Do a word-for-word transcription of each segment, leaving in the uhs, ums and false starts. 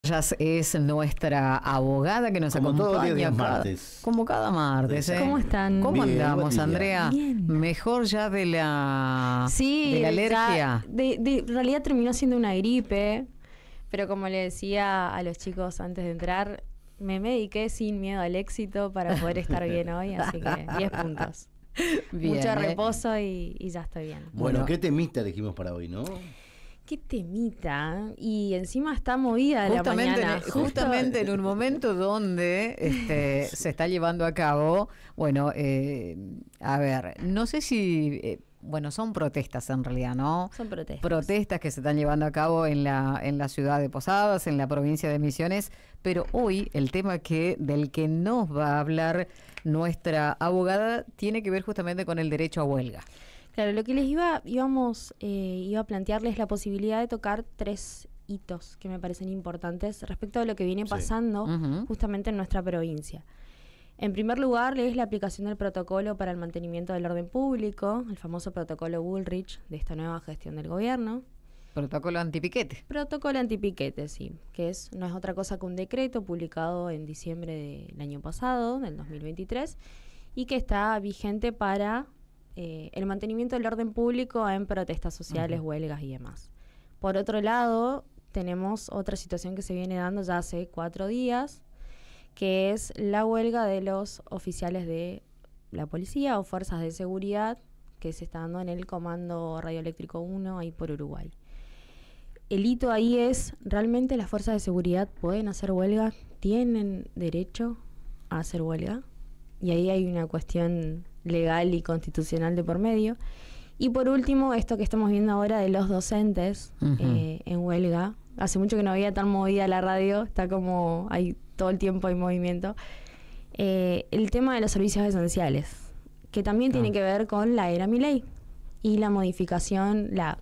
Es nuestra abogada que nos como acompaña todos los días cada, martes. como cada martes. ¿eh? ¿Cómo están? ¿Cómo Bien, andamos, buen día. Andrea? Bien. Mejor ya de la, Sí, de la alergia. ya de, de, en realidad terminó siendo una gripe, pero como le decía a los chicos antes de entrar, me mediqué sin miedo al éxito para poder estar bien hoy, así que diez puntos. Bien, Mucho ¿eh? reposo y, y ya estoy bien. Bueno, Bueno. ¿qué temita elegimos para hoy, no? Qué temita, y encima está movida la Justamente, mañana. en, justamente en un momento donde este, se está llevando a cabo, bueno, eh, a ver, no sé si, eh, bueno, son protestas en realidad, ¿no? Son protestas. Protestas que se están llevando a cabo en la, en la ciudad de Posadas, en la provincia de Misiones, pero hoy el tema que del que nos va a hablar nuestra abogada tiene que ver justamente con el derecho a huelga. Claro, lo que les iba, íbamos, eh, iba a plantearles la posibilidad de tocar tres hitos que me parecen importantes respecto a lo que viene Sí. pasando Ujú. justamente en nuestra provincia. En primer lugar, es la aplicación del protocolo para el mantenimiento del orden público, el famoso protocolo Bullrich de esta nueva gestión del gobierno. Protocolo antipiquete. Protocolo antipiquete, sí, que es no es otra cosa que un decreto publicado en diciembre del año pasado, del dos mil veintitrés, y que está vigente para eh, el mantenimiento del orden público en protestas sociales, Uh-huh. huelgas y demás. Por otro lado, tenemos otra situación que se viene dando ya hace cuatro días, que es la huelga de los oficiales de la policía o fuerzas de seguridad que se está dando en el Comando Radioeléctrico uno, ahí por Uruguay. El hito ahí es, ¿realmente las fuerzas de seguridad pueden hacer huelga? ¿Tienen derecho a hacer huelga? Y ahí hay una cuestión legal y constitucional de por medio. Y por último, esto que estamos viendo ahora de los docentes Uh-huh. eh, en huelga. Hace mucho que no había tan movida la radio, está como, hay todo el tiempo hay movimiento. Eh, el tema de los servicios esenciales, que también Ah. tiene que ver con la era Milei y la modificación, la...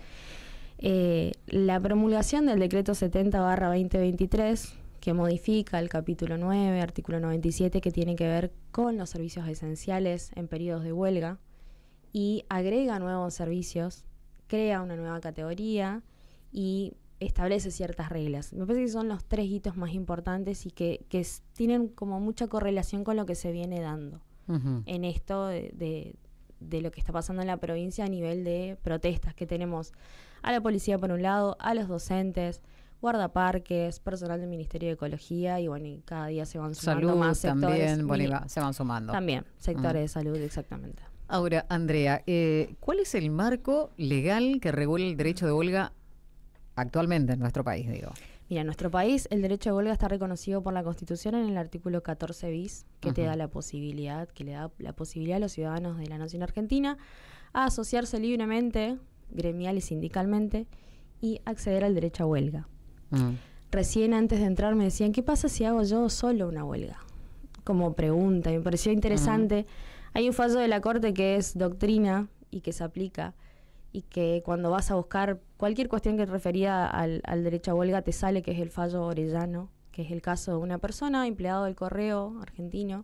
Eh, la promulgación del decreto setenta barra veinte veintitrés, que modifica el capítulo nueve, artículo noventa y siete, que tiene que ver con los servicios esenciales en periodos de huelga, y agrega nuevos servicios, crea una nueva categoría y establece ciertas reglas. Me parece que son los tres hitos más importantes y que, que s- tienen como mucha correlación con lo que se viene dando Uh-huh. en esto de, de, de lo que está pasando en la provincia a nivel de protestas que tenemos a la policía por un lado, a los docentes, guardaparques, personal del Ministerio de Ecología y bueno, y cada día se van sumando Salud más sectores. también, bueno, y mini- va- se van sumando. también, sectores Mm. de salud, exactamente. Ahora, Andrea, eh, ¿cuál es el marco legal que regula el derecho de huelga actualmente en nuestro país, digo? Mira, en nuestro país el derecho de huelga está reconocido por la Constitución en el artículo catorce bis, que te Ujú. da la posibilidad, que le da la posibilidad a los ciudadanos de la nación argentina a asociarse libremente, gremial y sindicalmente, y acceder al derecho a huelga. Mm. Recién antes de entrar me decían, ¿qué pasa si hago yo solo una huelga? Como pregunta, y me pareció interesante. Hay un fallo de la Corte que es doctrina y que se aplica, y que cuando vas a buscar cualquier cuestión que referida al, al derecho a huelga te sale, que es el fallo Orellano, que es el caso de una persona, empleado del correo argentino,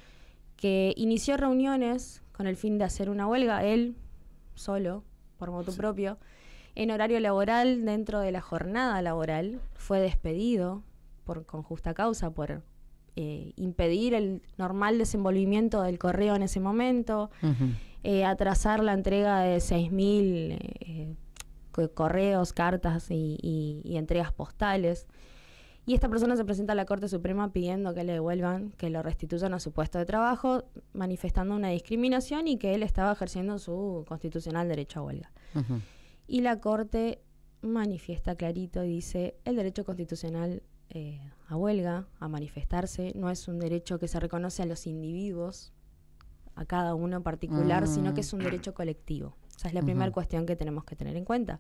que inició reuniones con el fin de hacer una huelga, él solo, por motu propio, en horario laboral, dentro de la jornada laboral, fue despedido por, con justa causa por eh, impedir el normal desenvolvimiento del correo en ese momento, Ujú. eh, atrasar la entrega de seis mil eh, co- correos, cartas y, y- y entregas postales. Y esta persona se presenta a la Corte Suprema pidiendo que le devuelvan, que lo restituyan a su puesto de trabajo, manifestando una discriminación y que él estaba ejerciendo su constitucional derecho a huelga. Ujú. Y la Corte manifiesta clarito y dice, el derecho constitucional eh, a huelga, a manifestarse, no es un derecho que se reconoce a los individuos, a cada uno en particular, Mm. sino que es un derecho colectivo. O sea, es la Ujú. primera cuestión que tenemos que tener en cuenta.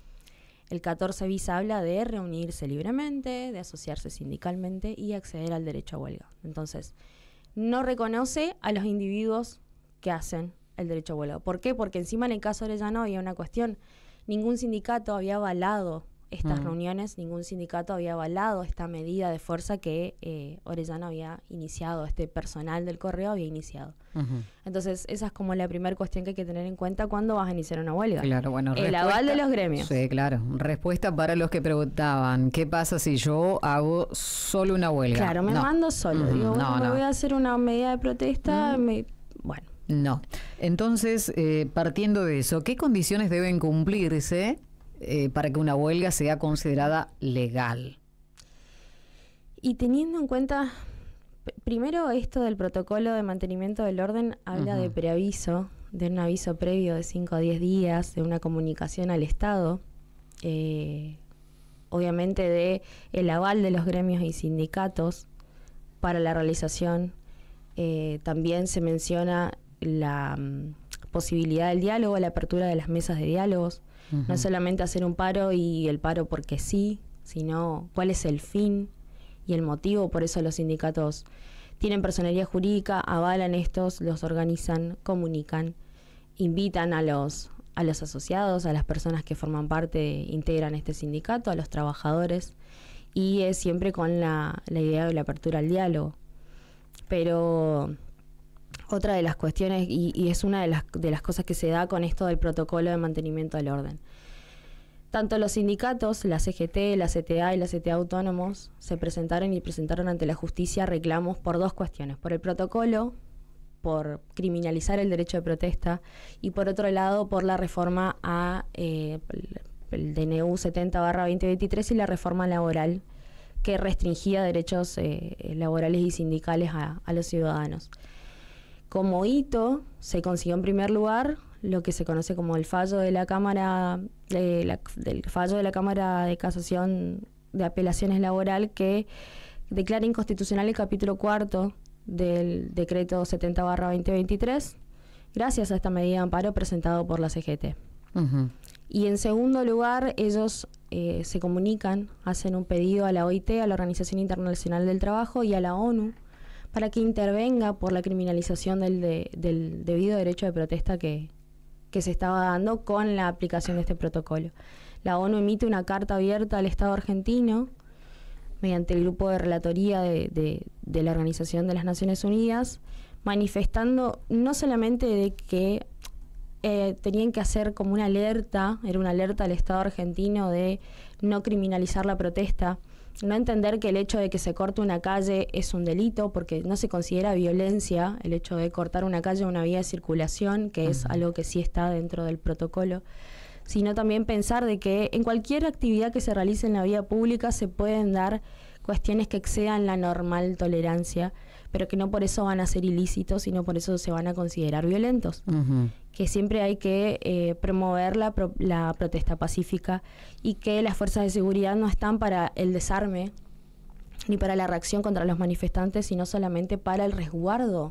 El catorce bis habla de reunirse libremente, de asociarse sindicalmente y acceder al derecho a huelga. Entonces, no reconoce a los individuos que hacen el derecho a huelga. ¿Por qué? Porque encima en el caso de Orellano había una cuestión. Ningún sindicato había avalado estas Mm. reuniones, ningún sindicato había avalado esta medida de fuerza que eh, Orellana había iniciado, este personal del correo había iniciado. Ujú. Entonces, esa es como la primera cuestión que hay que tener en cuenta cuando vas a iniciar una huelga. Claro, bueno, El respuesta- aval de los gremios. Sí, claro. Respuesta para los que preguntaban, ¿qué pasa si yo hago solo una huelga? Claro, me No. mando solo. Ujú, Digo, bueno, no, me no. voy a hacer una medida de protesta. me- Bueno, No. Entonces, eh, partiendo de eso, ¿qué condiciones deben cumplirse eh, para que una huelga sea considerada legal? y teniendo en cuenta, p- primero esto del protocolo de mantenimiento del orden habla Ujú. de preaviso, de un aviso previo de cinco a diez días, de una comunicación al Estado, eh, obviamente de el aval de los gremios y sindicatos para la realización. Eh, también se menciona la mm, posibilidad del diálogo, la apertura de las mesas de diálogos. Ujú. No solamente hacer un paro y el paro porque sí, sino cuál es el fin y el motivo. Por eso los sindicatos tienen personería jurídica, avalan estos, los organizan, comunican, invitan a los, a los asociados, a las personas que forman parte, integran este sindicato, a los trabajadores, y es siempre con la, la idea de la apertura al diálogo. Pero otra de las cuestiones, y, y es una de las, de las cosas que se da con esto del protocolo de mantenimiento del orden. Tanto los sindicatos, la C G T, la C T A y la C T A autónomos, se presentaron y presentaron ante la justicia reclamos por dos cuestiones. Por el protocolo, por criminalizar el derecho de protesta, y por otro lado, por la reforma a eh, el, el D N U setenta barra veinte veintitrés y la reforma laboral que restringía derechos eh, laborales y sindicales a, a los ciudadanos. Como hito, se consiguió en primer lugar lo que se conoce como el fallo de la Cámara, de la, del fallo de la Cámara de Casación de Apelaciones Laboral, que declara inconstitucional el capítulo cuarto del decreto setenta barra veinte veintitrés, gracias a esta medida de amparo presentado por la C G T. Ujú. Y en segundo lugar, ellos eh, se comunican, hacen un pedido a la O I T, a la Organización Internacional del Trabajo, y a la ONU para que intervenga por la criminalización del, de, del debido derecho de protesta que, que se estaba dando con la aplicación de este protocolo. La ONU emite una carta abierta al Estado argentino mediante el grupo de relatoría de, de, de la Organización de las Naciones Unidas, manifestando no solamente de que eh, tenían que hacer como una alerta, era una alerta al Estado argentino de no criminalizar la protesta, no entender que el hecho de que se corte una calle es un delito, porque no se considera violencia el hecho de cortar una calle o una vía de circulación, que es algo que sí está dentro del protocolo, sino también pensar de que en cualquier actividad que se realice en la vía pública se pueden dar cuestiones que excedan la normal tolerancia, pero que no por eso van a ser ilícitos, sino por eso se van a considerar violentos. Ujú. Que siempre hay que eh, promover la, pro- la protesta pacífica, y que las fuerzas de seguridad no están para el desarme ni para la reacción contra los manifestantes, sino solamente para el resguardo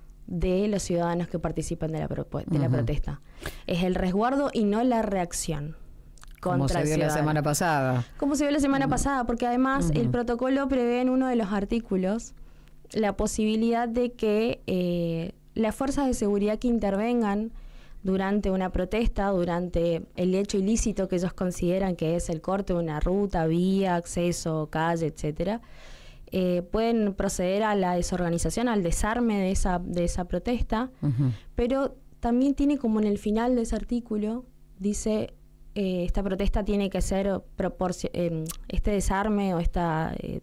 de los ciudadanos que participan de la, propu- de la Ujú. protesta. Es el resguardo y no la reacción Como contra se el vio la ciudadano. semana pasada. Como se vio la semana pasada, porque además Ujú. el protocolo prevé en uno de los artículos la posibilidad de que eh, las fuerzas de seguridad que intervengan durante una protesta, durante el hecho ilícito que ellos consideran que es el corte de una ruta, vía, acceso, calle, etcétera, eh, pueden proceder a la desorganización, al desarme de esa, de esa protesta, Ujú. pero también tiene como en el final de ese artículo, dice, eh, esta protesta tiene que ser proporcio- eh, este desarme o esta eh,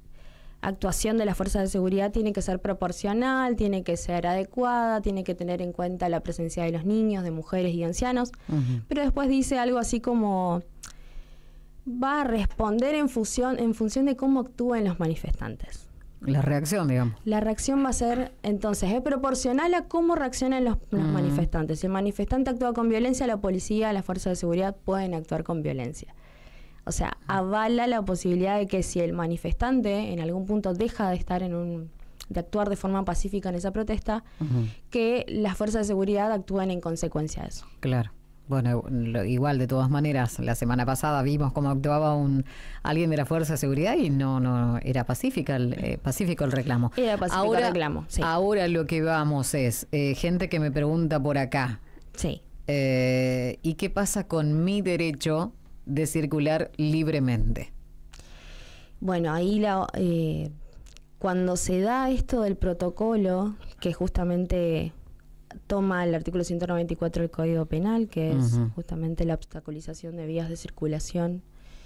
actuación de las fuerzas de seguridad tiene que ser proporcional, tiene que ser adecuada, tiene que tener en cuenta la presencia de los niños, de mujeres y ancianos, Ujú. pero después dice algo así como va a responder en función, en función de cómo actúen los manifestantes. La reacción, digamos. La reacción va a ser, entonces, es proporcional a cómo reaccionan los, los Mm. manifestantes. Si el manifestante actúa con violencia, la policía, las fuerzas de seguridad pueden actuar con violencia. O sea, avala la posibilidad de que si el manifestante en algún punto deja de estar en un, de actuar de forma pacífica en esa protesta, Ujú. que las fuerzas de seguridad actúen en consecuencia de eso. Claro. Bueno, lo- igual de todas maneras, la semana pasada vimos cómo actuaba un alguien de la Fuerza de Seguridad y no no era pacífica el, eh, pacífico el reclamo. Era pacífico el reclamo, sí. Ahora lo que vamos es, eh, gente que me pregunta por acá, Sí. eh, ¿y qué pasa con mi derecho de circular libremente? Bueno, ahí la, eh, cuando se da esto del protocolo, que justamente toma el artículo ciento noventa y cuatro del Código Penal, que es uh-huh. justamente la obstaculización de vías de circulación,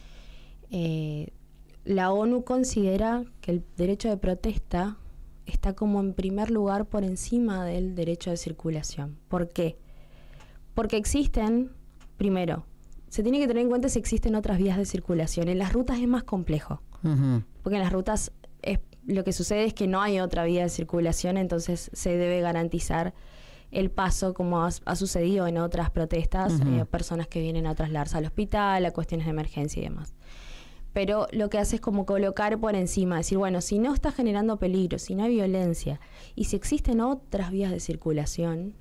eh, la ONU considera que el derecho de protesta está como en primer lugar por encima del derecho de circulación. ¿Por qué? Porque existen, primero, se tiene que tener en cuenta si existen otras vías de circulación. En las rutas es más complejo, uh-huh. porque en las rutas es, lo que sucede es que no hay otra vía de circulación, entonces se debe garantizar el paso, como ha, ha sucedido en otras protestas, uh-huh. eh, personas que vienen a trasladarse al hospital, a cuestiones de emergencia y demás. Pero lo que hace es como colocar por encima, decir, bueno, si no está generando peligro, si no hay violencia, y si existen otras vías de circulación,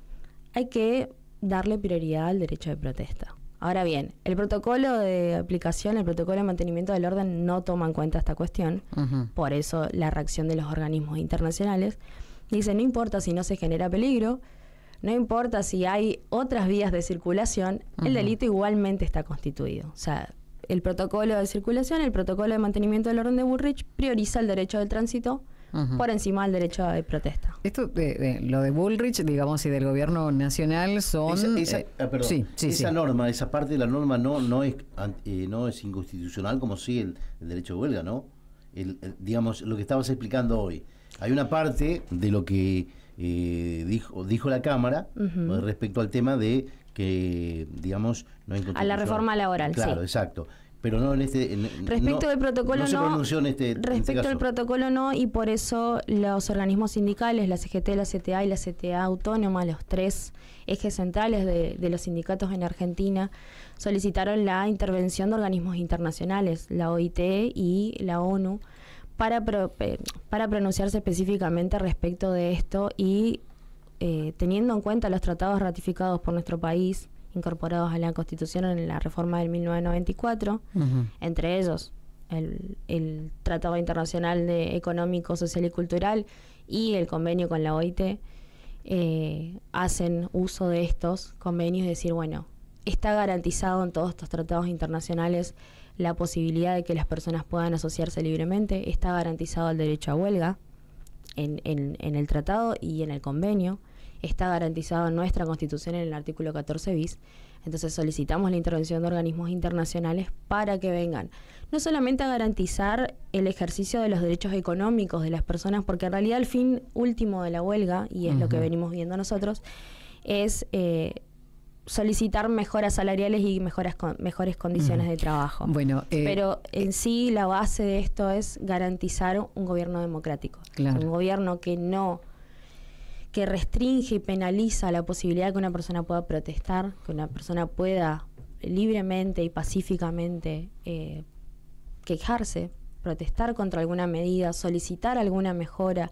hay que darle prioridad al derecho de protesta. Ahora bien, el protocolo de aplicación, el protocolo de mantenimiento del orden no toma en cuenta esta cuestión, uh-huh. por eso la reacción de los organismos internacionales dice, no importa si no se genera peligro, no importa si hay otras vías de circulación, uh-huh. el delito igualmente está constituido. O sea, el protocolo de circulación, el protocolo de mantenimiento del orden de Bullrich prioriza el derecho del tránsito uh-huh. por encima del derecho de protesta. Esto, de, de, lo de Bullrich, digamos, y del gobierno nacional son... Esa, esa, eh, ah, perdón, sí, sí, esa sí. norma, esa parte de la norma no no es eh, no es inconstitucional como sí el, el derecho de huelga, ¿no? El, el, digamos, lo que estabas explicando hoy. Hay una parte de lo que eh, dijo dijo la Cámara uh-huh. respecto al tema de que, digamos, no es a la reforma laboral, claro, sí. exacto. Pero no en este... En, respecto no, del protocolo no... No se pronunció en este Respecto en este caso. al protocolo no, y por eso los organismos sindicales, la C G T, la C T A y la C T A autónoma, los tres ejes centrales de, de los sindicatos en Argentina, solicitaron la intervención de organismos internacionales, la O I T y la ONU, para, pro, para pronunciarse específicamente respecto de esto y eh, teniendo en cuenta los tratados ratificados por nuestro país, incorporados a la Constitución en la reforma del mil novecientos noventa y cuatro, uh-huh. entre ellos el, el Tratado Internacional de Económico, Social y Cultural y el convenio con la O I T, eh, hacen uso de estos convenios y decir, bueno, está garantizado en todos estos tratados internacionales la posibilidad de que las personas puedan asociarse libremente, está garantizado el derecho a huelga en, en, en el tratado y en el convenio, está garantizado en nuestra Constitución en el artículo catorce bis. Entonces solicitamos la intervención de organismos internacionales para que vengan, no solamente a garantizar el ejercicio de los derechos económicos de las personas, porque en realidad el fin último de la huelga, y es uh-huh. lo que venimos viendo nosotros, es eh, solicitar mejoras salariales y mejoras con, mejores condiciones uh-huh. de trabajo. Bueno, eh, pero en sí la base de esto es garantizar un gobierno democrático, claro. un gobierno que no que restringe y penaliza la posibilidad de que una persona pueda protestar, que una persona pueda libremente y pacíficamente eh, quejarse, protestar contra alguna medida, solicitar alguna mejora,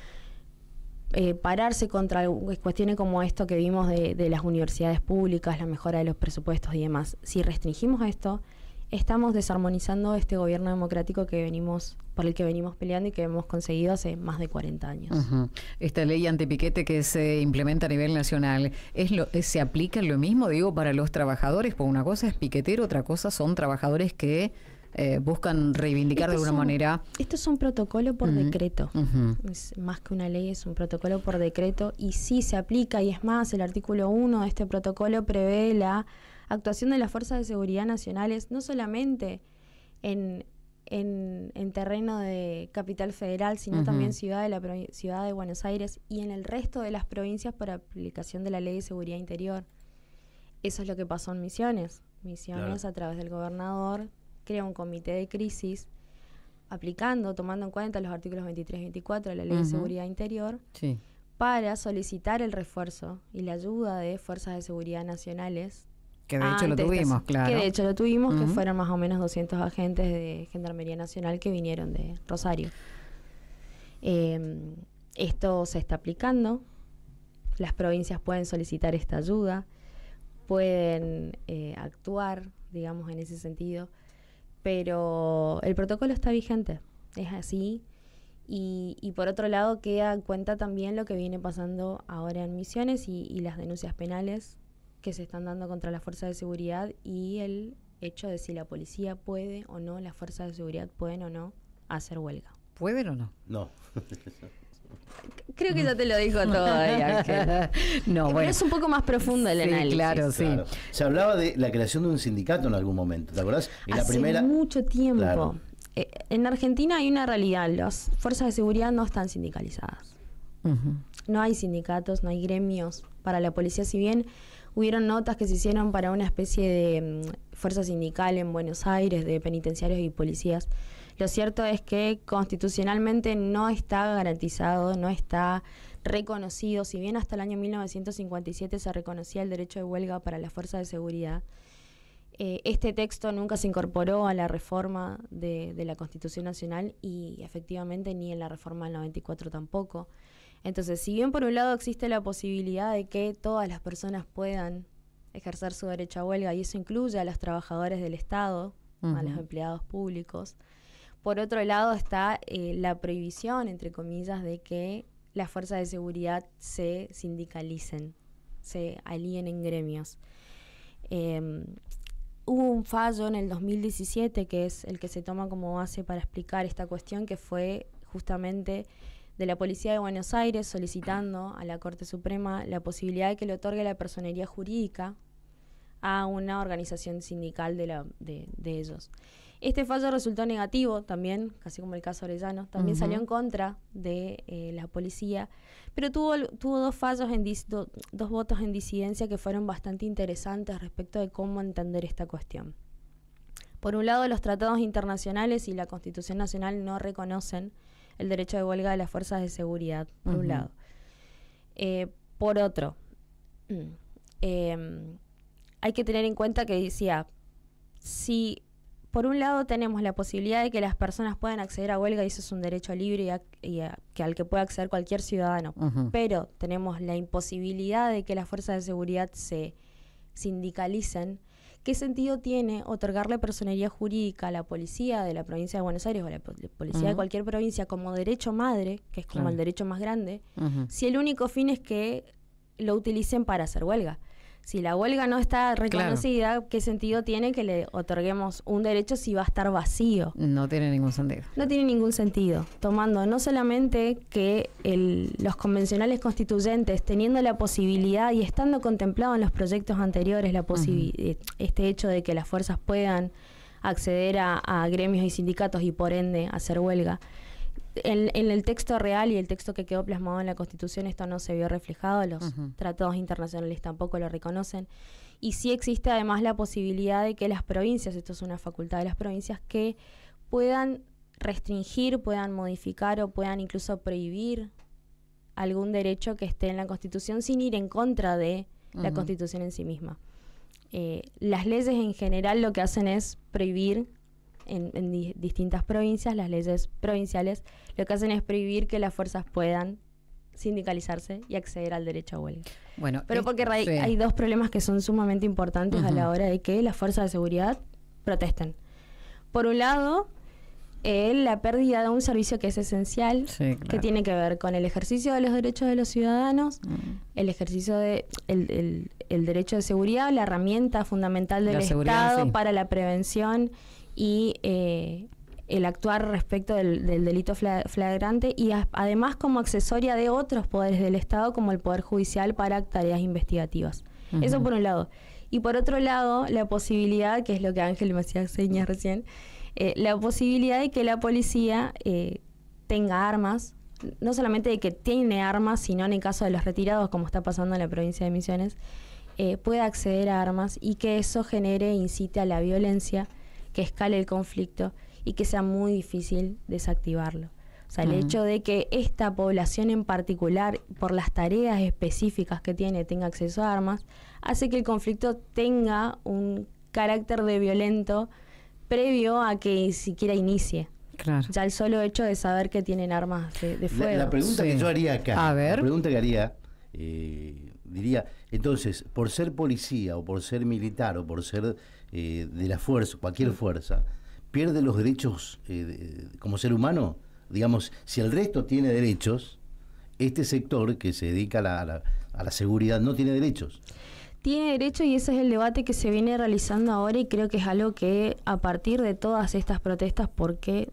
eh, pararse contra cuestiones como esto que vimos de, de las universidades públicas, la mejora de los presupuestos y demás. Si restringimos esto, estamos desarmonizando este gobierno democrático que venimos por el que venimos peleando y que hemos conseguido hace más de cuarenta años. Uh-huh. Esta ley antipiquete que se implementa a nivel nacional, ¿es lo, ¿se aplica lo mismo, digo, para los trabajadores? Porque una cosa es piquetero, otra cosa son trabajadores que eh, buscan reivindicar Esto de alguna un, manera... Esto es un protocolo por uh-huh. decreto. Uh-huh. Es más que una ley, es un protocolo por decreto y sí se aplica, y es más, el artículo uno de este protocolo prevé la actuación de las fuerzas de seguridad nacionales, no solamente en, en, en terreno de Capital Federal, sino uh-huh. también ciudad de, la ciudad de Buenos Aires y en el resto de las provincias por aplicación de la Ley de Seguridad Interior. Eso es lo que pasó en Misiones. Misiones, claro. a través del gobernador, crea un comité de crisis, aplicando, tomando en cuenta los artículos veintitrés y veinticuatro de la Ley uh-huh. de Seguridad Interior, sí. para solicitar el refuerzo y la ayuda de fuerzas de seguridad nacionales. Que de hecho lo tuvimos, estas, claro. Que de hecho lo tuvimos, uh-huh. que fueron más o menos doscientos agentes de Gendarmería Nacional que vinieron de Rosario. Eh, esto se está aplicando, las provincias pueden solicitar esta ayuda, pueden eh, actuar, digamos, en ese sentido, pero el protocolo está vigente, es así. Y, y por otro lado queda en cuenta también lo que viene pasando ahora en Misiones y, y las denuncias penales que se están dando contra la fuerza de seguridad y el hecho de si la policía puede o no, las fuerzas de seguridad pueden o no hacer huelga. ¿Pueden o no? No. Creo que ya te lo dijo todo ahí, Ángel. No, Pero bueno. es un poco más profundo el Sí, análisis. claro, sí. Claro. Se hablaba de la creación de un sindicato en algún momento, ¿te acordás? En Hace la primera... mucho tiempo. Claro. Eh, en Argentina hay una realidad, las fuerzas de seguridad no están sindicalizadas. Ujú. No hay sindicatos, no hay gremios para la policía, si bien hubieron notas que se hicieron para una especie de mm, fuerza sindical en Buenos Aires de penitenciarios y policías. Lo cierto es que constitucionalmente no está garantizado, no está reconocido, si bien hasta el año mil novecientos cincuenta y siete se reconocía el derecho de huelga para las fuerzas de seguridad. Eh, este texto nunca se incorporó a la reforma de, de la Constitución Nacional y efectivamente ni en la reforma del noventa y cuatro tampoco. Entonces, si bien por un lado existe la posibilidad de que todas las personas puedan ejercer su derecho a huelga y eso incluye a los trabajadores del Estado, uh-huh. a los empleados públicos, por otro lado está eh, la prohibición, entre comillas, de que las fuerzas de seguridad se sindicalicen, se alíen en gremios. Eh, Hubo un fallo en el dos mil diecisiete, que es el que se toma como base para explicar esta cuestión, que fue justamente de la Policía de Buenos Aires solicitando a la Corte Suprema la posibilidad de que le otorgue la personería jurídica a una organización sindical de, la, de, de ellos. Este fallo resultó negativo también, casi como el caso Orellano, también uh-huh. salió en contra de eh, la policía, pero tuvo, tuvo dos fallos, en dis, do, dos votos en disidencia que fueron bastante interesantes respecto de cómo entender esta cuestión. Por un lado, los tratados internacionales y la Constitución Nacional no reconocen el derecho de huelga de las fuerzas de seguridad, por uh-huh. un lado. Eh, por otro, eh, hay que tener en cuenta que decía, si por un lado tenemos la posibilidad de que las personas puedan acceder a huelga y eso es un derecho libre y, a, y a, que al que puede acceder cualquier ciudadano, uh-huh. pero tenemos la imposibilidad de que las fuerzas de seguridad se sindicalicen. ¿Qué sentido tiene otorgarle personería jurídica a la policía de la provincia de Buenos Aires o a la policía uh-huh. de cualquier provincia como derecho madre, que es como claro. el derecho más grande, uh-huh. si el único fin es que lo utilicen para hacer huelga? Si la huelga no está reconocida, claro. ¿qué sentido tiene que le otorguemos un derecho si va a estar vacío? No tiene ningún sentido. No tiene ningún sentido. Tomando no solamente que el, los convencionales constituyentes, teniendo la posibilidad y estando contemplado en los proyectos anteriores, la posibi- uh-huh. este hecho de que las fuerzas puedan acceder a, a gremios y sindicatos y por ende hacer huelga, En, en el texto real y el texto que quedó plasmado en la Constitución esto no se vio reflejado, los uh-huh. tratados internacionales tampoco lo reconocen y sí existe además la posibilidad de que las provincias, esto es una facultad de las provincias, que puedan restringir, puedan modificar o puedan incluso prohibir algún derecho que esté en la Constitución sin ir en contra de uh-huh. la Constitución en sí misma. Eh, las leyes en general lo que hacen es prohibir En, en di- distintas provincias, las leyes provinciales lo que hacen es prohibir que las fuerzas puedan sindicalizarse y acceder al derecho a huelga. Bueno, pero es, porque ra- sí. hay dos problemas que son sumamente importantes uh-huh. a la hora de que las fuerzas de seguridad protesten. Por un lado, eh, la pérdida de un servicio que es esencial, sí, claro. que tiene que ver con el ejercicio de los derechos de los ciudadanos, uh-huh. el ejercicio de el, el, el derecho de seguridad, la herramienta fundamental del la Estado sí. para la prevención y eh, el actuar respecto del, del delito fla- flagrante y a, además como accesoria de otros poderes del Estado como el Poder Judicial para tareas investigativas. Uh-huh. Eso por un lado. Y por otro lado, la posibilidad, que es lo que Ángel me hacía señas recién, eh, la posibilidad de que la policía eh, tenga armas, no solamente de que tiene armas, sino en el caso de los retirados, como está pasando en la provincia de Misiones, eh, pueda acceder a armas y que eso genere e incite a la violencia, que escale el conflicto y que sea muy difícil desactivarlo. O sea, el uh-huh. hecho de que esta población en particular, por las tareas específicas que tiene, tenga acceso a armas, hace que el conflicto tenga un carácter de violento previo a que siquiera inicie. Claro. Ya el solo hecho de saber que tienen armas de, de fuego. La, la pregunta sí. que yo haría acá, a ver. la pregunta que haría, eh, diría, entonces, por ser policía o por ser militar o por ser eh, de la fuerza, cualquier sí. fuerza, pierde los derechos eh, de, como ser humano. Digamos, si el resto tiene derechos, este sector que se dedica a la, a la, a la seguridad no tiene derechos. tiene derecho, y ese es el debate que se viene realizando ahora, y creo que es algo que a partir de todas estas protestas, porque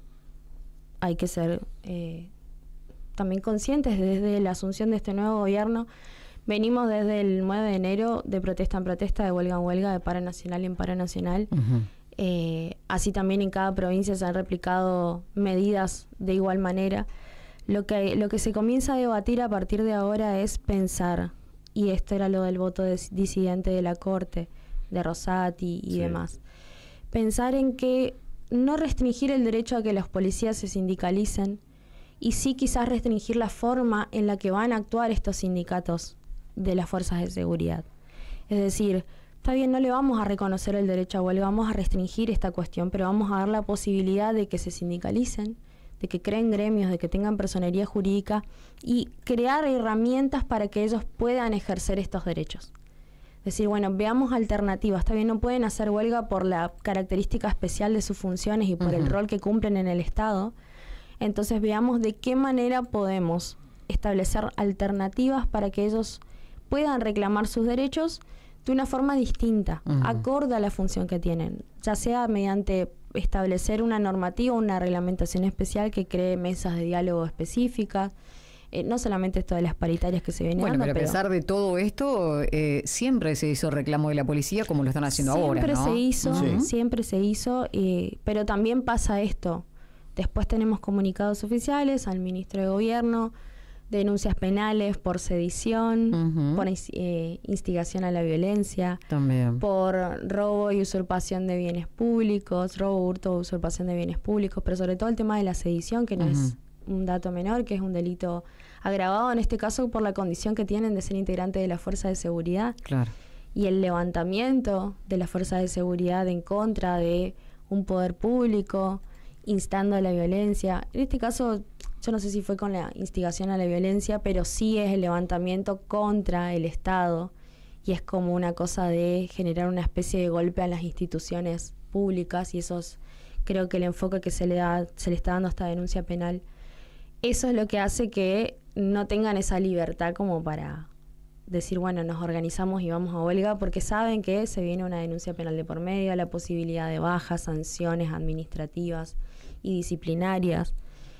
hay que ser eh, también conscientes desde la asunción de este nuevo gobierno, venimos desde el nueve de enero de protesta en protesta, de huelga en huelga, de paro nacional en paro nacional. Uh-huh. eh, así también en cada provincia se han replicado medidas de igual manera. Lo que, lo que se comienza a debatir a partir de ahora es pensar, y esto era lo del voto de, disidente de la Corte, de Rosati y sí. demás, pensar en que no restringir el derecho a que los policías se sindicalicen, y sí quizás restringir la forma en la que van a actuar estos sindicatos de las fuerzas de seguridad. Es decir, está bien, no le vamos a reconocer el derecho a huelga, vamos a restringir esta cuestión, pero vamos a dar la posibilidad de que se sindicalicen, de que creen gremios, de que tengan personería jurídica, y crear herramientas para que ellos puedan ejercer estos derechos. Es decir, bueno, veamos alternativas. Está bien, no pueden hacer huelga por la característica especial de sus funciones y por uh-huh. el rol que cumplen en el Estado. Entonces veamos de qué manera podemos establecer alternativas para que ellos puedan reclamar sus derechos de una forma distinta, uh-huh. acorde a la función que tienen, ya sea mediante establecer una normativa, una reglamentación especial que cree mesas de diálogo específicas, eh, no solamente esto de las paritarias que se vienen bueno, dando, pero a pesar pero de todo esto, eh, siempre se hizo reclamo de la policía como lo están haciendo ahora, ¿no? Siempre se hizo, sí. siempre se hizo, eh, pero también pasa esto. Después tenemos comunicados oficiales al ministro de Gobierno, denuncias penales por sedición, uh-huh. por eh, instigación a la violencia, también por robo y usurpación de bienes públicos, robo, hurto, usurpación de bienes públicos, pero sobre todo el tema de la sedición, que no uh-huh. es un dato menor, que es un delito agravado en este caso por la condición que tienen de ser integrantes de la fuerza de seguridad. Claro. Y el levantamiento de la fuerza de seguridad en contra de un poder público, instando a la violencia. En este caso, yo no sé si fue con la instigación a la violencia, pero sí es el levantamiento contra el Estado, y es como una cosa de generar una especie de golpe a las instituciones públicas, y eso es, creo que el enfoque que se le da, se le está dando a esta denuncia penal, eso es lo que hace que no tengan esa libertad como para decir, bueno, nos organizamos y vamos a huelga, porque saben que se viene una denuncia penal de por medio, la posibilidad de bajas, sanciones administrativas y disciplinarias,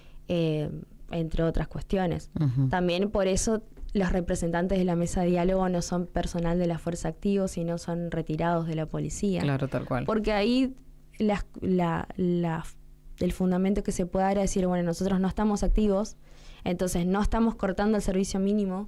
eh, entre otras cuestiones. Uh-huh. También por eso los representantes de la mesa de diálogo no son personal de la fuerza activa, sino son retirados de la policía. Claro, tal cual. Porque ahí la, la, la, el fundamento que se puede dar es decir, bueno, nosotros no estamos activos, entonces no estamos cortando el servicio mínimo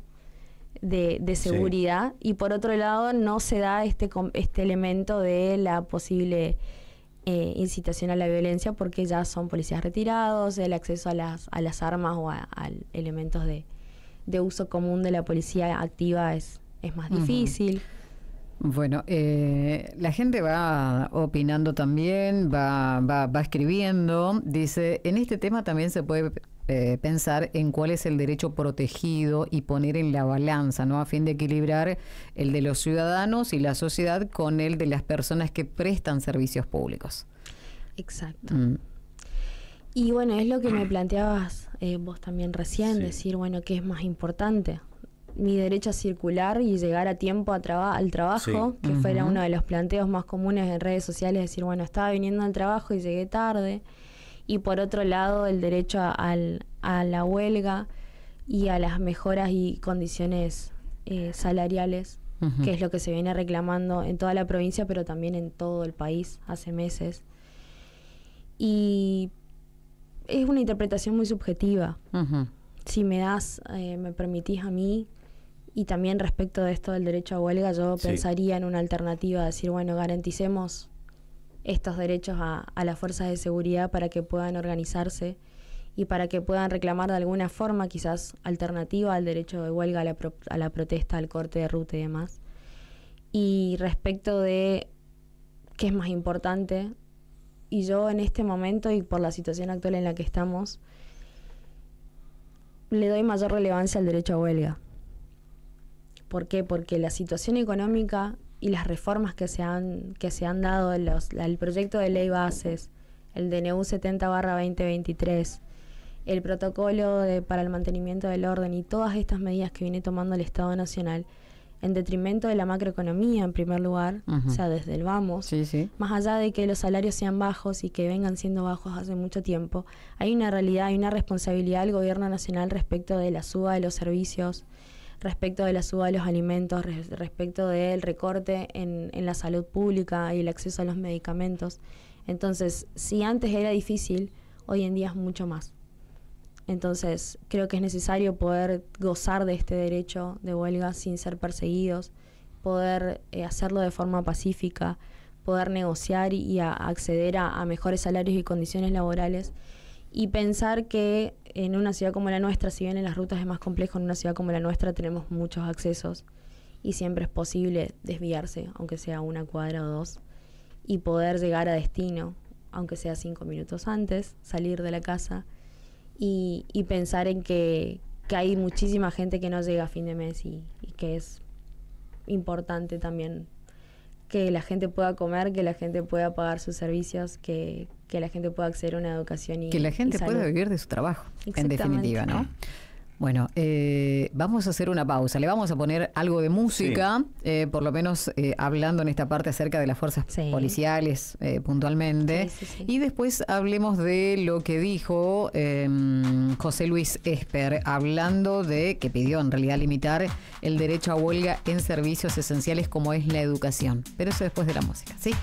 de, de seguridad, sí. y por otro lado no se da este, este elemento de la posible eh, incitación a la violencia, porque ya son policías retirados, el acceso a las, a las armas o a, a elementos de, de uso común de la policía activa es, es más difícil. Uh-huh. Bueno, eh, la gente va opinando también, va, va, va escribiendo. Dice, en este tema también se puede eh, pensar en cuál es el derecho protegido y poner en la balanza, ¿no? A fin de equilibrar el de los ciudadanos y la sociedad con el de las personas que prestan servicios públicos. Exacto. Mm. Y bueno, es lo que me planteabas eh, vos también recién, sí. decir, bueno, ¿qué es más importante? Mi derecho a circular y llegar a tiempo a traba- al trabajo, sí. que uh-huh. fuera uno de los planteos más comunes en redes sociales, decir, bueno, estaba viniendo al trabajo y llegué tarde. Y por otro lado, el derecho a, al, a la huelga y a las mejoras y condiciones eh, salariales, uh-huh. que es lo que se viene reclamando en toda la provincia, pero también en todo el país hace meses. Y es una interpretación muy subjetiva. Uh-huh. Si me das, eh, me permitís a mí, y también respecto de esto del derecho a huelga, yo sí. pensaría en una alternativa, de decir, bueno, garanticemos estos derechos a, a las fuerzas de seguridad para que puedan organizarse y para que puedan reclamar de alguna forma, quizás alternativa al derecho de huelga, a la, pro, a la protesta, al corte de ruta y demás. Y respecto de qué es más importante, y yo en este momento y por la situación actual en la que estamos, le doy mayor relevancia al derecho a huelga. ¿Por qué? Porque la situación económica y las reformas que se han, que se han dado, los, el proyecto de ley bases, el D N U setenta barra veinte veintitrés, el protocolo de, para el mantenimiento del orden y todas estas medidas que viene tomando el Estado Nacional, en detrimento de la macroeconomía en primer lugar, uh-huh. o sea, desde el vamos, sí, sí. más allá de que los salarios sean bajos y que vengan siendo bajos hace mucho tiempo, hay una realidad, hay una responsabilidad del gobierno nacional respecto de la suba de los servicios, respecto de la suba de los alimentos, res, respecto del recorte en, en la salud pública y el acceso a los medicamentos. Entonces, si antes era difícil, hoy en día es mucho más. Entonces, creo que es necesario poder gozar de este derecho de huelga sin ser perseguidos, poder eh, hacerlo de forma pacífica, poder negociar y, y a, acceder a, a mejores salarios y condiciones laborales, y pensar que en una ciudad como la nuestra, si bien en las rutas es más complejo, en una ciudad como la nuestra tenemos muchos accesos y siempre es posible desviarse, aunque sea una cuadra o dos, y poder llegar a destino, aunque sea cinco minutos antes, salir de la casa. Y, y pensar en que, que hay muchísima gente que no llega a fin de mes y, y que es importante también que la gente pueda comer, que la gente pueda pagar sus servicios, que, que la gente pueda acceder a una educación y que la gente y salud. pueda vivir de su trabajo, en definitiva, ¿no? Bueno, eh, vamos a hacer una pausa. Le vamos a poner algo de música, sí. eh, por lo menos eh, hablando en esta parte acerca de las fuerzas sí. policiales eh, puntualmente. Sí, sí, sí. Y después hablemos de lo que dijo eh, José Luis Esper, hablando de que pidió en realidad limitar el derecho a huelga en servicios esenciales como es la educación. Pero eso después de la música, ¿sí?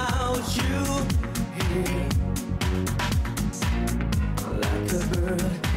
Like a bird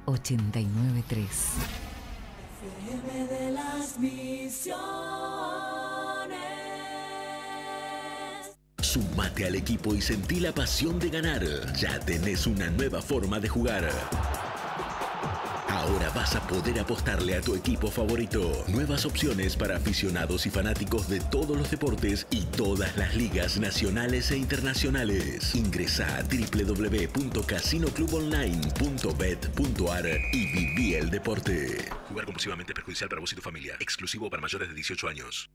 ochenta y nueve punto tres. F M de las Misiones. Sumate al equipo y sentí la pasión de ganar. Ya tenés una nueva forma de jugar. Ahora vas a poder apostarle a tu equipo favorito. Nuevas opciones para aficionados y fanáticos de todos los deportes y todas las ligas nacionales e internacionales. Ingresa a doble u doble u doble u punto casino club online punto bet punto a r y viví el deporte. Jugar compulsivamente es perjudicial para vos y tu familia. Exclusivo para mayores de dieciocho años.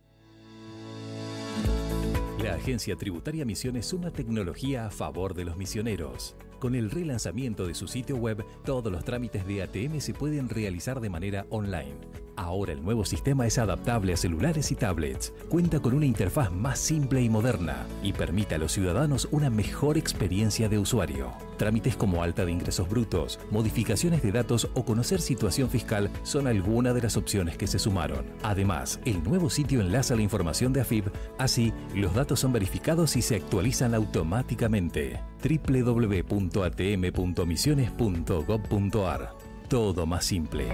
La Agencia Tributaria Misiones suma tecnología a favor de los misioneros. Con el relanzamiento de su sitio web, todos los trámites de A T M se pueden realizar de manera online. Ahora el nuevo sistema es adaptable a celulares y tablets, cuenta con una interfaz más simple y moderna y permite a los ciudadanos una mejor experiencia de usuario. Trámites como alta de ingresos brutos, modificaciones de datos o conocer situación fiscal son algunas de las opciones que se sumaron. Además, el nuevo sitio enlaza la información de A F I B, así los datos son verificados y se actualizan automáticamente. doble u doble u doble u punto a t m punto misiones punto gob punto a r. Todo más simple.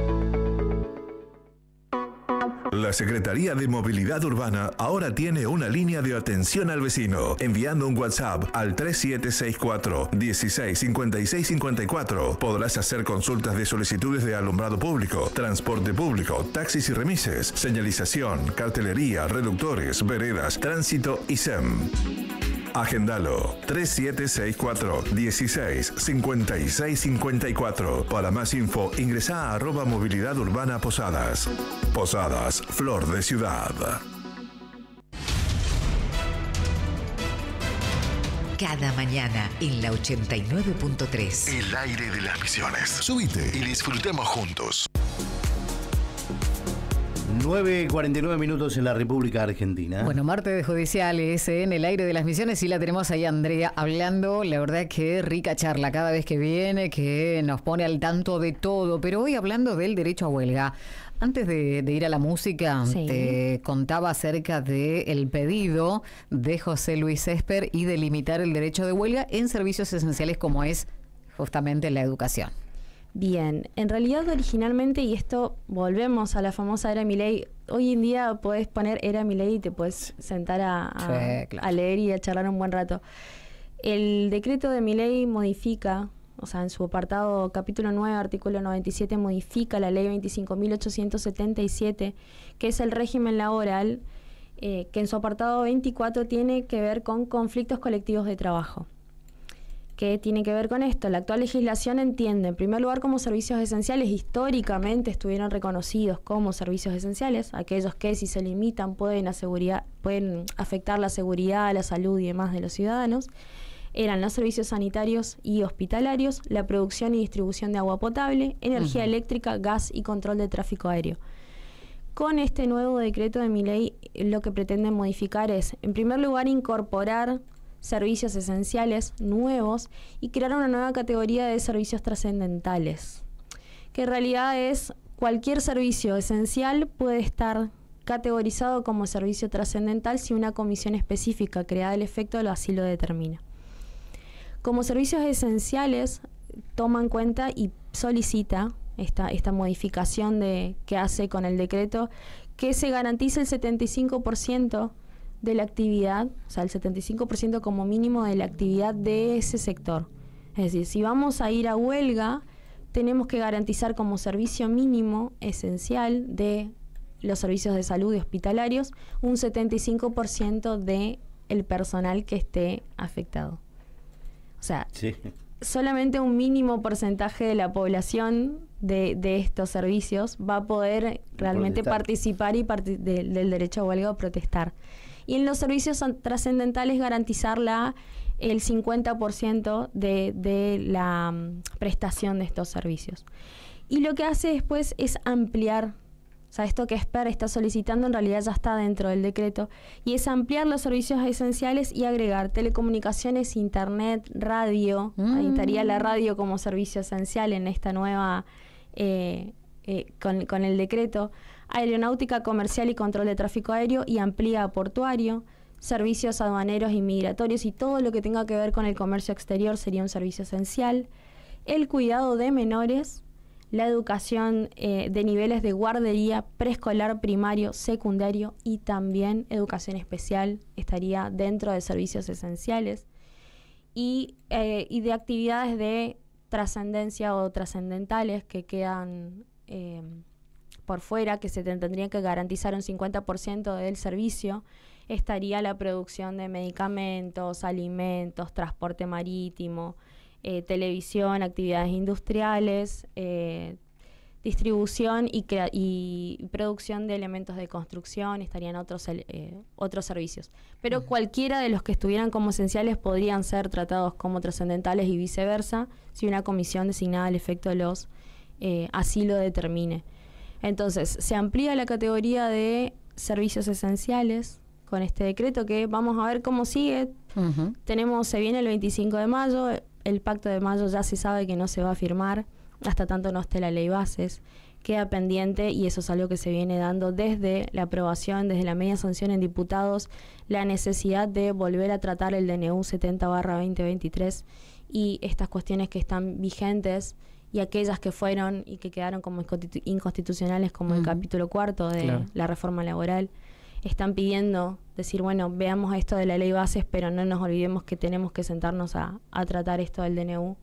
La Secretaría de Movilidad Urbana ahora tiene una línea de atención al vecino, enviando un WhatsApp al tres siete seis cuatro, uno seis cinco seis cinco cuatro. Podrás hacer consultas de solicitudes de alumbrado público, transporte público, taxis y remises, señalización, cartelería, reductores, veredas, tránsito y S E M. Agendalo tres siete seis cuatro, uno seis cinco seis cinco cuatro. Para más info, ingresá a arroba movilidad urbana Posadas. Posadas, flor de ciudad. Cada mañana en la ochenta y nueve punto tres. El aire de las Misiones. Subite y disfrutemos juntos. nueve cuarenta y nueve minutos en la República Argentina. Bueno, martes de judiciales en el aire de las Misiones y la tenemos ahí Andrea hablando. La verdad que rica charla cada vez que viene, que nos pone al tanto de todo. Pero hoy hablando del derecho a huelga. Antes de, de ir a la música, sí, te contaba acerca del pedido de José Luis Esper y de limitar el derecho de huelga en servicios esenciales como es justamente la educación. Bien, en realidad originalmente, y esto volvemos a la famosa era Milei, hoy en día podés poner era Milei y te puedes sentar a, a, sí, claro, a leer y a charlar un buen rato. El decreto de Milei modifica, o sea, en su apartado capítulo nueve, artículo noventa y siete, modifica la ley veinticinco mil ochocientos setenta y siete, que es el régimen laboral, eh, que en su apartado veinticuatro tiene que ver con conflictos colectivos de trabajo. ¿Qué tiene que ver con esto? La actual legislación entiende, en primer lugar, como servicios esenciales, históricamente estuvieron reconocidos como servicios esenciales, aquellos que si se limitan pueden, asegurar, pueden afectar la seguridad, la salud y demás de los ciudadanos. Eran los servicios sanitarios y hospitalarios, la producción y distribución de agua potable, energía uh-huh. eléctrica, gas y control de tráfico aéreo. Con este nuevo decreto de Milei, lo que pretende modificar es, en primer lugar, incorporar servicios esenciales nuevos y crear una nueva categoría de servicios trascendentales, que en realidad es cualquier servicio esencial puede estar categorizado como servicio trascendental si una comisión específica creada al efecto lo así lo determina. Como servicios esenciales, toma en cuenta y solicita esta, esta modificación de, que hace con el decreto que se garantice el setenta y cinco por ciento de la actividad, o sea, el setenta y cinco por ciento como mínimo de la actividad de ese sector. Es decir, si vamos a ir a huelga, tenemos que garantizar como servicio mínimo esencial de los servicios de salud y hospitalarios un setenta y cinco por ciento de el personal que esté afectado. O sea, sí, solamente un mínimo porcentaje de la población de, de estos servicios va a poder realmente protestar. participar y parti- de, del derecho a huelga o protestar. Y en los servicios trascendentales garantizar la, el cincuenta por ciento de, de la um, prestación de estos servicios. Y lo que hace después es ampliar, o sea, esto que Esper está solicitando en realidad ya está dentro del decreto, y es ampliar los servicios esenciales y agregar telecomunicaciones, internet, radio. Mm. Ahí estaría la radio como servicio esencial en esta nueva, eh, eh, con, con el decreto. Aeronáutica comercial y control de tráfico aéreo, y amplía a portuario, servicios aduaneros y migratorios, y todo lo que tenga que ver con el comercio exterior sería un servicio esencial. el cuidado de menores, la educación eh, de niveles de guardería, preescolar, primario, secundario y también educación especial estaría dentro de servicios esenciales y, eh, y de actividades de trascendencia o trascendentales que quedan eh, por fuera, que se te tendría que garantizar un cincuenta por ciento del servicio, estaría la producción de medicamentos, alimentos, transporte marítimo, eh, televisión, actividades industriales, eh, distribución y, crea- y producción de elementos de construcción, estarían otros, eh, otros servicios. Pero uh-huh. cualquiera de los que estuvieran como esenciales podrían ser tratados como trascendentales y viceversa, si una comisión designada al efecto los eh, así lo determine. Entonces, se amplía la categoría de servicios esenciales con este decreto que vamos a ver cómo sigue. Uh-huh. Tenemos, se viene el veinticinco de mayo, el pacto de mayo ya se sabe que no se va a firmar hasta tanto no esté la ley bases, queda pendiente y eso es algo que se viene dando desde la aprobación, desde la media sanción en diputados, la necesidad de volver a tratar el D N U setenta barra veinte veintitrés y estas cuestiones que están vigentes y aquellas que fueron y que quedaron como inconstitucionales como uh-huh. el capítulo cuarto de claro. la reforma laboral, están pidiendo decir, bueno, veamos esto de la ley bases, pero no nos olvidemos que tenemos que sentarnos a, a tratar esto del D N U.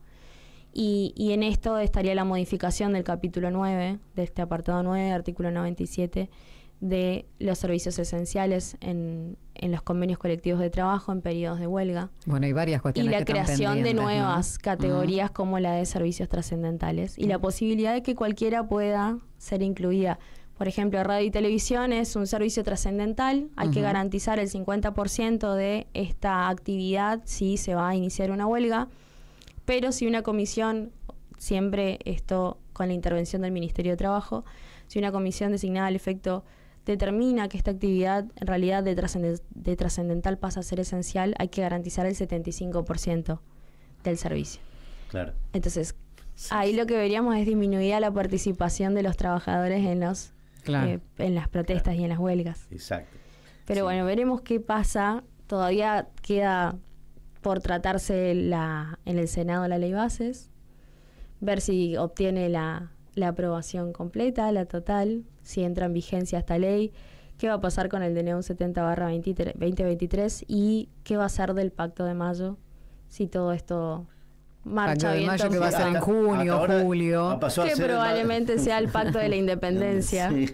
Y, y en esto estaría la modificación del capítulo nueve, de este apartado nueve, artículo noventa y siete, de los servicios esenciales en, en los convenios colectivos de trabajo en periodos de huelga. Bueno, hay varias cuestiones. Y la que creación de nuevas ¿no? categorías uh-huh. como la de servicios trascendentales. Y uh-huh. la posibilidad de que cualquiera pueda ser incluida. Por ejemplo, radio y televisión es un servicio trascendental. Hay uh-huh. que garantizar el cincuenta por ciento de esta actividad si se va a iniciar una huelga. Pero si una comisión, siempre esto con la intervención del Ministerio de Trabajo, si una comisión designada al efecto determina que esta actividad en realidad de, trascend- de trascendental pasa a ser esencial, hay que garantizar el setenta y cinco por ciento del servicio. Claro. Entonces, sí. ahí lo que veríamos es disminuir la participación de los trabajadores en los claro. eh, en las protestas claro. y en las huelgas. Exacto. Pero sí. bueno, veremos qué pasa. Todavía queda por tratarse la, en el Senado la ley bases, ver si obtiene la, la aprobación completa, la total, si entra en vigencia esta ley, qué va a pasar con el D N U setenta barra veinte veintitrés y qué va a ser del Pacto de Mayo, si todo esto marcha Pacto bien. de Mayo que va a ser en junio, julio. Que probablemente sea el Pacto de la Independencia. Sí.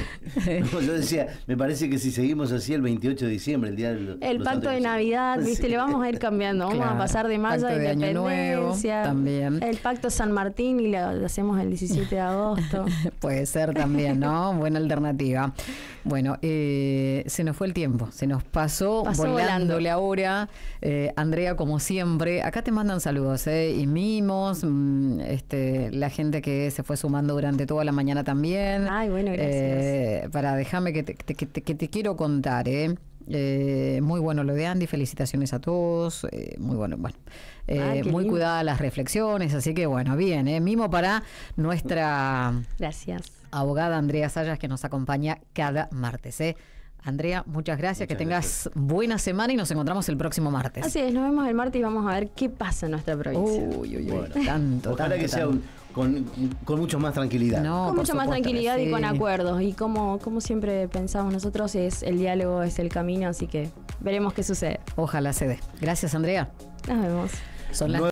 No, yo decía, me parece que si seguimos así el veintiocho de diciembre, el día del... El Pacto de Navidad, viste, sí. le vamos a ir cambiando. Vamos claro. a pasar de Mayo a Independencia. También. El Pacto San Martín y lo, lo hacemos el diecisiete de agosto. Puede ser también, ¿no? Buena alternativa. Bueno, eh, se nos fue el tiempo, se nos pasó, pasó volándole volando. Ahora. Eh, Andrea, como siempre, acá te mandan saludos, ¿eh? Y mimos, mmm, este, la gente que se fue sumando durante toda la mañana también. Ay, bueno, gracias. Eh, para, déjame que te, que, te, que te quiero contar, ¿eh? Eh, muy bueno lo de Andy, felicitaciones a todos, eh, muy bueno, bueno, eh, ah, muy lindo. Cuidadas las reflexiones, así que bueno, bien, eh, mimo para nuestra gracias. abogada Andrea Sayas que nos acompaña cada martes, ¿eh? Andrea, muchas gracias, muchas que tengas gracias. Buena semana y nos encontramos el próximo martes. Así es, nos vemos el martes y vamos a ver qué pasa en nuestra provincia. Uy, uy, uy, bueno, tanto, ojalá tanto, que sea tanto. un, con, con mucho más tranquilidad. No, con mucha más tranquilidad sí. y con acuerdos. Y como, como siempre pensamos nosotros, es el diálogo es el camino, así que veremos qué sucede. Ojalá se dé. Gracias, Andrea. Nos vemos. Son las